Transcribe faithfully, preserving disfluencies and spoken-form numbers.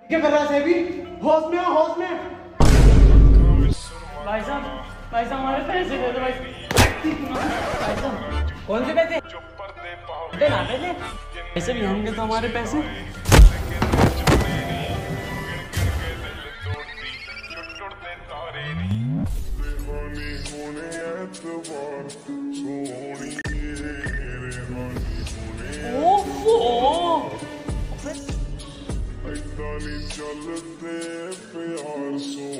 क्या कर रहा है सेबी? होश में हो, होश में। भाई साहब, भाई साहब हमारे पैसे दे दो भाई। भाई साहब कौन से पैसे? देना पैसे? पैसे भी होंगे तो हमारे पैसे। चलते प्यार सो